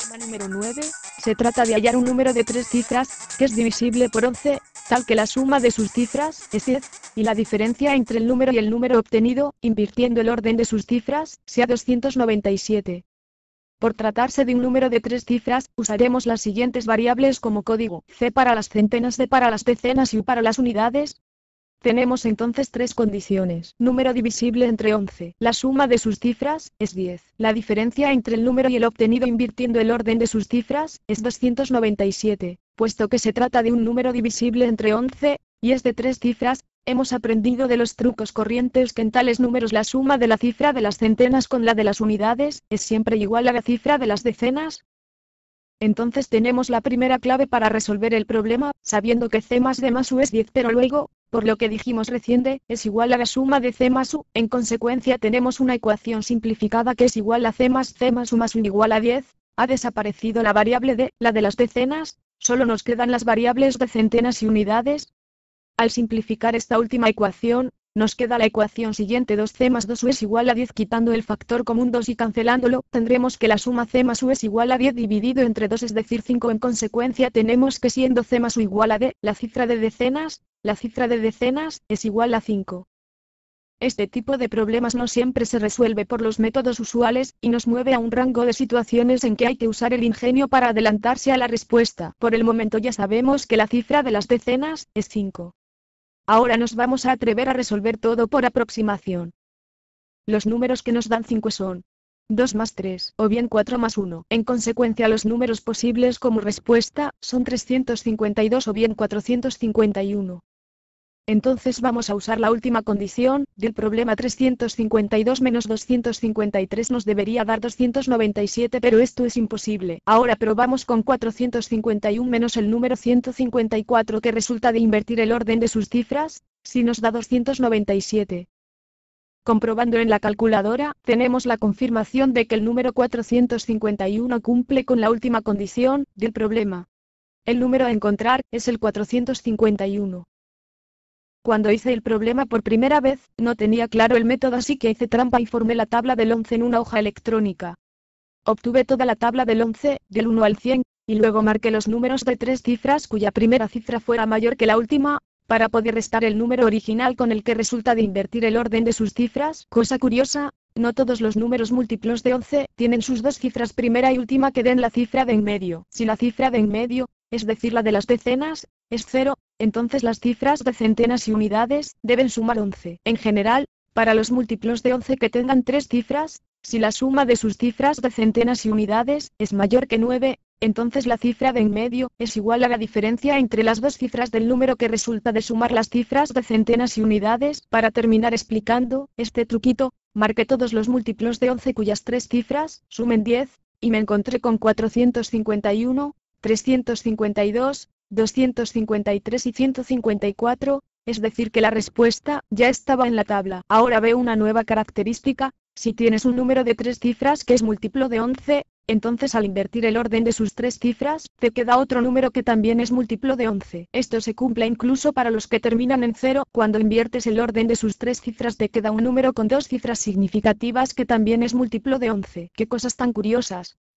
Problema número 9. Se trata de hallar un número de 3 cifras, que es divisible por 11, tal que la suma de sus cifras es 10, y la diferencia entre el número y el número obtenido, invirtiendo el orden de sus cifras, sea 297. Por tratarse de un número de 3 cifras, usaremos las siguientes variables como código: C para las centenas, D para las decenas y U para las unidades. Tenemos entonces tres condiciones. Número divisible entre 11. La suma de sus cifras es 10. La diferencia entre el número y el obtenido invirtiendo el orden de sus cifras es 297. Puesto que se trata de un número divisible entre 11, y es de 3 cifras, hemos aprendido de los trucos corrientes que en tales números la suma de la cifra de las centenas con la de las unidades es siempre igual a la cifra de las decenas. Entonces tenemos la primera clave para resolver el problema, sabiendo que C más D más U es 10, pero luego, por lo que dijimos recién, D es igual a la suma de C más U, en consecuencia tenemos una ecuación simplificada que es igual a C más U más U igual a 10, ha desaparecido la variable D, la de las decenas, solo nos quedan las variables de centenas y unidades. Al simplificar esta última ecuación, nos queda la ecuación siguiente: 2C más 2U es igual a 10, quitando el factor común 2 y cancelándolo, tendremos que la suma C más U es igual a 10 dividido entre 2, es decir 5. En consecuencia tenemos que siendo C más U igual a D, la cifra de decenas es igual a 5. Este tipo de problemas no siempre se resuelve por los métodos usuales, y nos mueve a un rango de situaciones en que hay que usar el ingenio para adelantarse a la respuesta. Por el momento ya sabemos que la cifra de las decenas es 5. Ahora nos vamos a atrever a resolver todo por aproximación. Los números que nos dan 5 son 2 más 3, o bien 4 más 1. En consecuencia los números posibles como respuesta, son 352 o bien 451. Entonces vamos a usar la última condición, del problema. 352 menos 253 nos debería dar 297, pero esto es imposible. Ahora probamos con 451 menos el número 154, que resulta de invertir el orden de sus cifras, si nos da 297. Comprobando en la calculadora, tenemos la confirmación de que el número 451 cumple con la última condición, del problema. El número a encontrar, es el 451. Cuando hice el problema por primera vez, no tenía claro el método, así que hice trampa y formé la tabla del 11 en una hoja electrónica. Obtuve toda la tabla del 11, del 1 al 100, y luego marqué los números de 3 cifras cuya primera cifra fuera mayor que la última, para poder restar el número original con el que resulta de invertir el orden de sus cifras. Cosa curiosa, no todos los números múltiplos de 11 tienen sus dos cifras primera y última que den la cifra de en medio. Si la cifra de en medio, es decir la de las decenas, es 0, entonces las cifras de centenas y unidades deben sumar 11. En general, para los múltiplos de 11 que tengan 3 cifras, si la suma de sus cifras de centenas y unidades es mayor que 9, entonces la cifra de en medio es igual a la diferencia entre las dos cifras del número que resulta de sumar las cifras de centenas y unidades. Para terminar explicando este truquito, marqué todos los múltiplos de 11 cuyas 3 cifras sumen 10, y me encontré con 451, 352, 253 y 154, es decir que la respuesta ya estaba en la tabla. Ahora veo una nueva característica: si tienes un número de 3 cifras que es múltiplo de 11, entonces al invertir el orden de sus 3 cifras, te queda otro número que también es múltiplo de 11. Esto se cumple incluso para los que terminan en 0. Cuando inviertes el orden de sus 3 cifras te queda un número con 2 cifras significativas que también es múltiplo de 11. ¡Qué cosas tan curiosas!